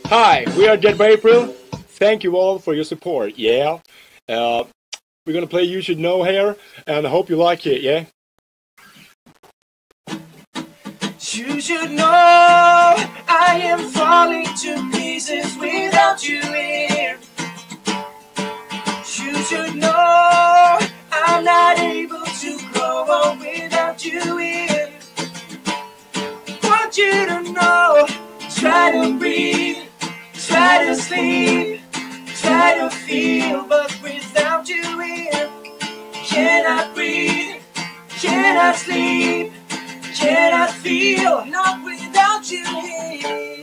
Hi, we are Dead by April. Thank you all for your support, yeah. We're gonna play You Should Know here, and I hope you like it, yeah? You should know I am falling to pieces without you here. You should know I'm not able to grow on without you here. Want you to know, try to breathe, try to sleep, try to feel, but without you here, cannot breathe, cannot sleep, cannot feel, not without you here.